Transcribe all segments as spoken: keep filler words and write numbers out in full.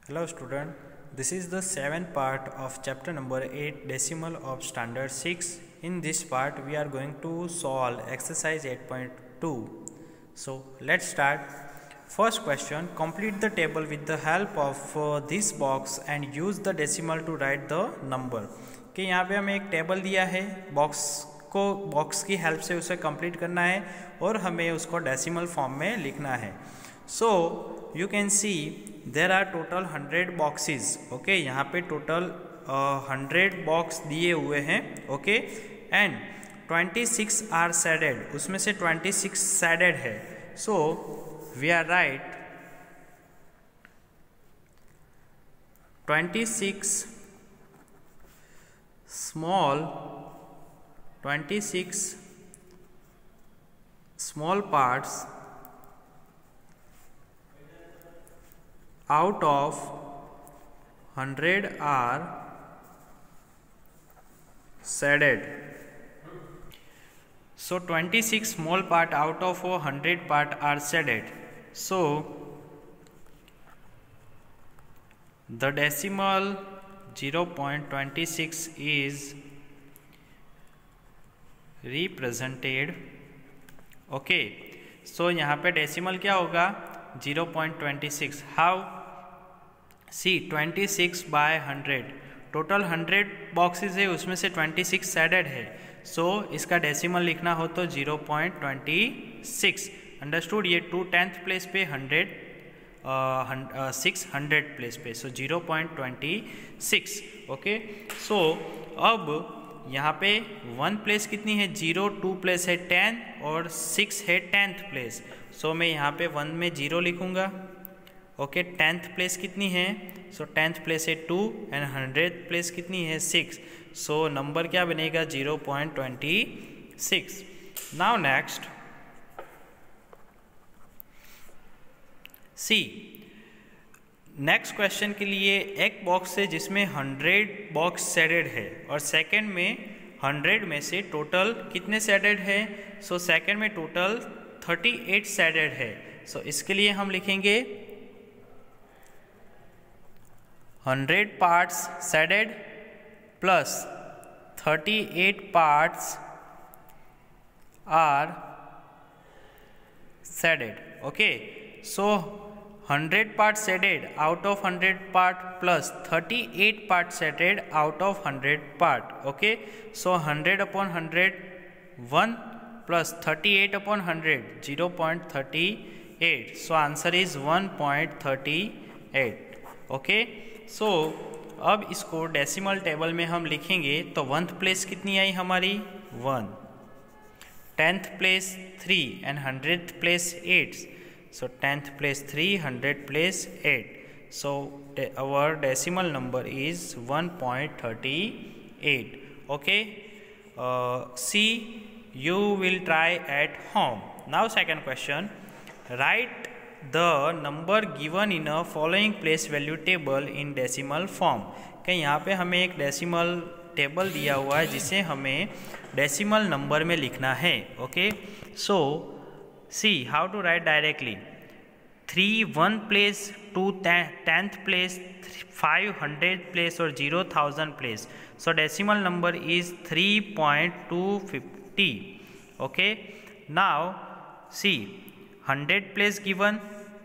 Hello student, this is the seventh part of chapter number eight decimal of standard six. In this part we are going to solve exercise eight point two. So let's start. First question, complete the table with the help of uh, this box and use the decimal to write the number. कि यहाँ पे हमें एक table दिया है, box को box की help से उसे कंप्लीट करना है और हमें उसको डेसिमल फॉर्म में लिखना है. So you can see there are total hundred boxes. Okay, यहाँ पे टोटल हंड्रेड बॉक्स दिए हुए हैं. Okay, and twenty six are shaded, उसमें से ट्वेंटी सिक्स सैडेड है. So we are write twenty six small twenty-six small parts out of one hundred are shaded. So twenty-six small part out of one hundred part are shaded. So the decimal zero point two six is represented. Okay, so यहाँ पे decimal क्या होगा zero point two six. How? See twenty six by hundred, total hundred boxes है, उसमें से twenty six shaded है. So so, इसका decimal लिखना हो तो zero point two six. Understood? ये टू टेंथ प्लेस पे हंड्रेड सिक्स हंड्रेड प्लेस पे, so zero point twenty six. Okay, so अब यहाँ पे वन प्लेस कितनी है? जीरो. टू प्लेस है टेन और सिक्स है टेंथ प्लेस. सो so, मैं यहाँ पे वन में जीरो लिखूँगा. ओके, टेंथ प्लेस कितनी है? सो टेंथ प्लेस है टू एंड हंड्रेड प्लेस कितनी है? सिक्स. सो नंबर क्या बनेगा? Zero point twenty six. Now next see. Next question के लिए एक बॉक्स है जिसमें हंड्रेड बॉक्स सैडेड है और सेकंड में हंड्रेड में से टोटल कितने सैडेड है? सो so, सेकंड में टोटल थर्टी एट सैडेड है. सो so, इसके लिए हम लिखेंगे hundred parts shaded plus thirty eight parts are shaded. Okay, so hundred part shaded out of hundred part plus thirty eight part shaded out of hundred part. Okay, so hundred upon hundred one plus thirty eight upon hundred zero point three eight. So answer is one point three eight. Okay, so अब इसको decimal table में हम लिखेंगे तो वंथ place कितनी आई हमारी? One. Tenth place three and hundred place eight. So tenth place three, hundred place eight. So our decimal number is one point three eight. Okay. Uh, C, you will try at home. Now second question. Write the number given in a following place value table in decimal form. कि यहाँ पे हमें एक decimal table दिया हुआ है जिसे हमें डेसिमल नंबर में लिखना है. Okay, so see how to write directly. Three one place, two tenth place, five hundred place और zero thousand place. So decimal number is three point two fifty. Okay, now see hundred place given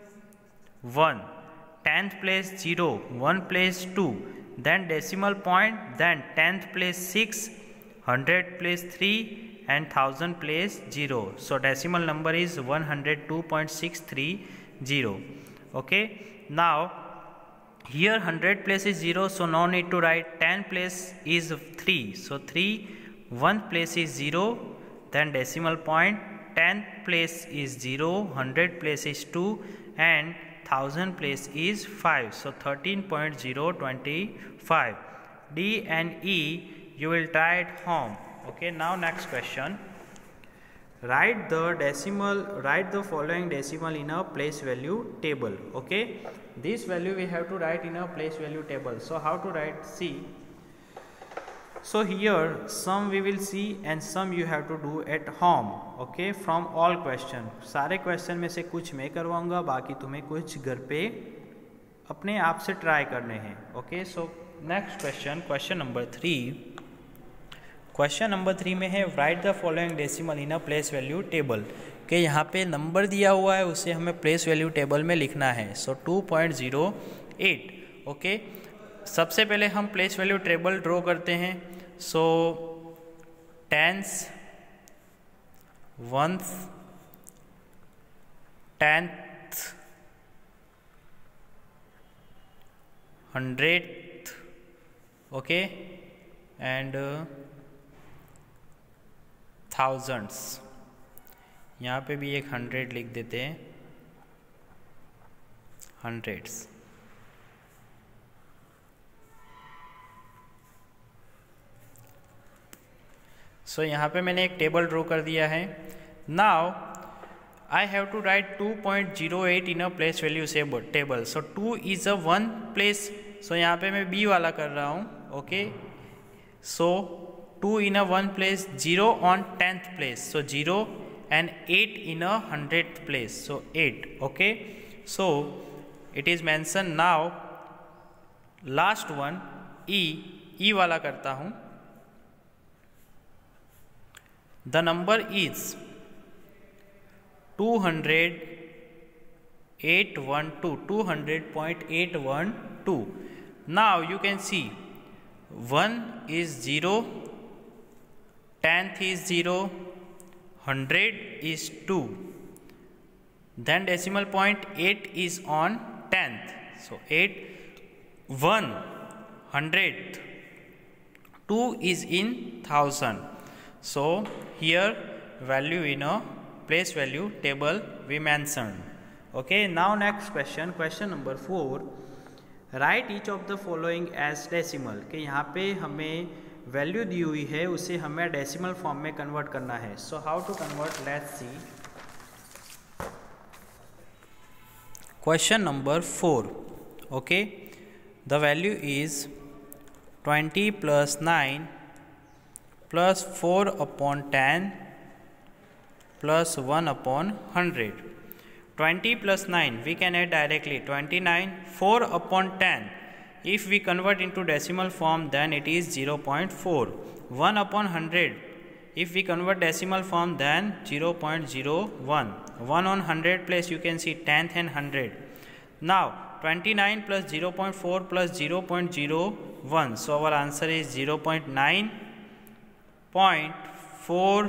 one, tenth place zero, one place two, then decimal point, then tenth place six, hundred place three and thousand place zero. So decimal number is one hundred two point six three zero. Okay, now here hundred place is zero, so no need to write. ten place is three, so three. one place is zero, then decimal point, tenth place is zero, hundred place is two and thousand place is five. So thirteen point zero two five. D and E you will try at home. Okay, now next question. Write the decimal, write the following decimal in a place value table. Okay, this value we have to write in a place value table. So how to write? See, so here some we will see and some you have to do at home. Okay, from all question. सारे question में से कुछ मैं करवाऊंगा, बाकी तुम्हें कुछ घर पे अपने आप से ट्राई करने हैं। Okay, so next question, question number three. क्वेश्चन नंबर थ्री में है write the following decimal in a place value table, कि यहाँ पे नंबर दिया हुआ है उसे हमें प्लेस वैल्यू टेबल में लिखना है। So two point zero eight. Okay, सबसे पहले हम प्लेस वैल्यू टेबल ड्रॉ करते हैं। So tens, ones, tenth, hundred, okay, and thousands. यहाँ पे भी एक हंड्रेड लिख देते हैं, हंड्रेड्स। सो so, यहाँ पे मैंने एक टेबल ड्रॉ कर दिया है। Now I have to write two point zero eight in a place value table. So two is a one place, so यहाँ पे मैं बी वाला कर रहा हूँ। Okay, so two in a one place, zero on tenth place, so zero, and eight in a hundred place, so eight. Okay, so it is mention. Now last one E, E वाला करता हूँ। The number is to hundred eight one two, two hundred point eight one two. Now you can see one is zero, tenth is zero, hundred is two, then decimal point eight is on tenth, so eight, one, hundred, two is in thousand. So here value in a place value table we mentioned. Okay, now next question, question number four. Write each of the following as decimal, कि यहाँ पे हमें value दी हुई है उसे हमें decimal form में convert करना है। So how to convert, let's see. Question number four. Okay, the value is twenty plus nine plus four upon ten plus one upon hundred. twenty plus nine, we can add directly twenty-nine, four upon ten. If we convert into decimal form, then it is zero point four. one upon one hundred, if we convert decimal form, then zero point zero one. one on one hundred place, you can see tenth and one hundred. Now twenty-nine plus zero point four plus zero point zero one. So our answer is zero point nine point four.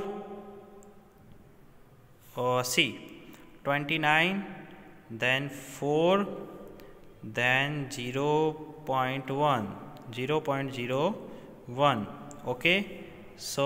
Uh, C. twenty-nine, then four, then zero point one, zero point zero one. Okay, so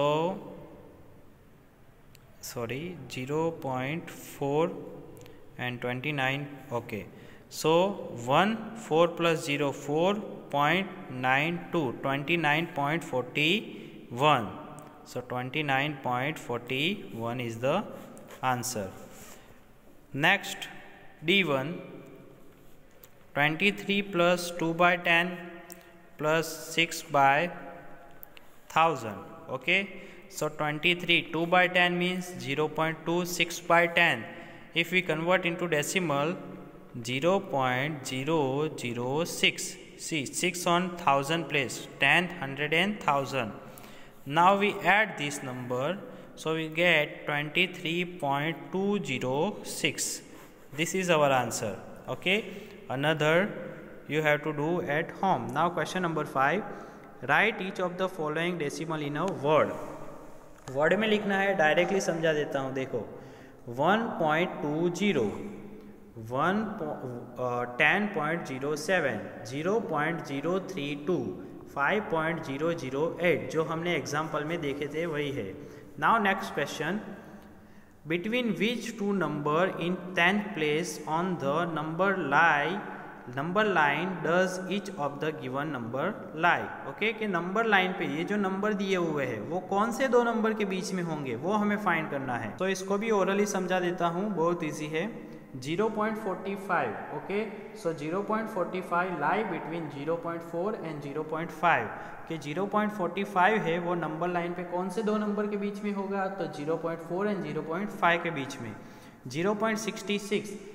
sorry, zero point four and twenty-nine. Okay, so one, four plus zero, four point nine two, twenty-nine point four one. So twenty-nine point four one is the answer. Next, D one, twenty-three plus two by ten plus six by one thousand. Okay, so twenty-three, two by ten means zero point two, six by ten. If we convert into decimal, zero point zero zero six. See, six on one thousand place, ten, one hundred and one thousand. Now we add this number. So we get twenty-three point two zero six. This is our answer. Okay, another you have to do at home. Now question number five. Write each of the following decimal in a word. Word में लिखना है, directly समझा देता हूँ। देखो, one point two zero, one, ten point zero seven, zero point zero three two, five point zero zero eight, जो हमने example में देखे थे वही है। Now next question, between which two number in tenth place on the number line number line does each of the given number lie? Okay, कि number line पे ये जो नंबर दिए हुए हैं वो कौन से दो नंबर के बीच में होंगे वो हमें फाइंड करना है। तो इसको भी ओरली समझा देता हूँ, बहुत इजी है। zero point four five. Okay, so zero point four five lie between zero point four and zero point five. कि zero point four five है वो नंबर लाइन पे कौन से दो नंबर के बीच में होगा, तो zero point four and zero point five के बीच में। zero point six six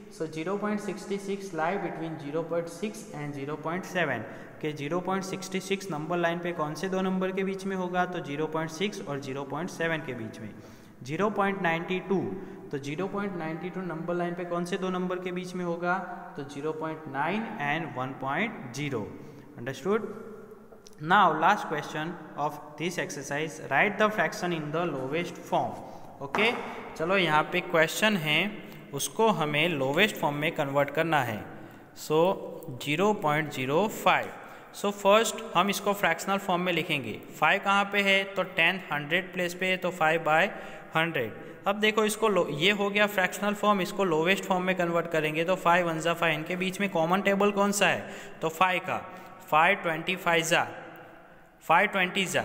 So zero point six six lie between zero point six and zero point seven के zero point six six number line पे कौन से दो number के बीच में होगा, तो zero point six और zero point seven के बीच में। zero point nine two तो zero point nine two number line पे कौन से दो नंबर के बीच में होगा, तो zero point nine and one point zero। Understood? Now last question of this exercise, write the fraction in the lowest form। Okay okay? चलो यहाँ पे क्वेश्चन है, उसको हमें लोवेस्ट फॉर्म में कन्वर्ट करना है। So zero point zero five. So first हम इसको फ्रैक्शनल फॉर्म में लिखेंगे। फाइव कहाँ पे है, तो टेन हंड्रेड प्लेस पे है, तो फाइव बाय हंड्रेड। अब देखो इसको लो, ये हो गया फ्रैक्शनल फॉर्म, इसको लोवेस्ट फॉर्म में कन्वर्ट करेंगे तो फाइव वन ज़ा फाइव, इनके बीच में कॉमन टेबल कौन सा है, तो फाइव का। फाइव ट्वेंटी फाइव ज़ा फाइव ट्वेंटी ज़ा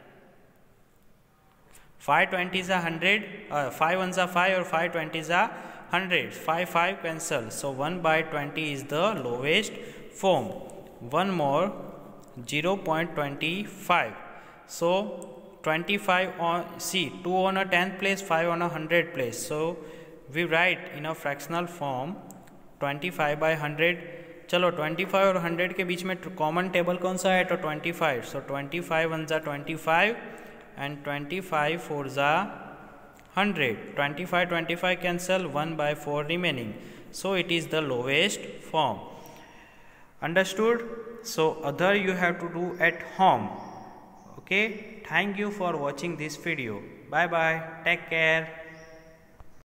फाइव ट्वेंटी ज़ा हंड्रेड, फाइव वन ज़ा फाइव और फाइव ट्वेंटी ज़ा hundred, five five cancel, so one by twenty is the lowest form. One more zero point twenty five, so twenty five on see two on a tenth place, five on a hundred place, so we write in a fractional form twenty five by hundred. चलो twenty five और hundred के बीच में common table कौन सा है, तो twenty five, so twenty five one ज़ा twenty five and twenty five four ज़ा hundred, twenty five twenty five cancel, one by four remaining, so it is the lowest form। Understood? So other you have to do at home। Okay, thank you for watching this video. Bye bye, take care।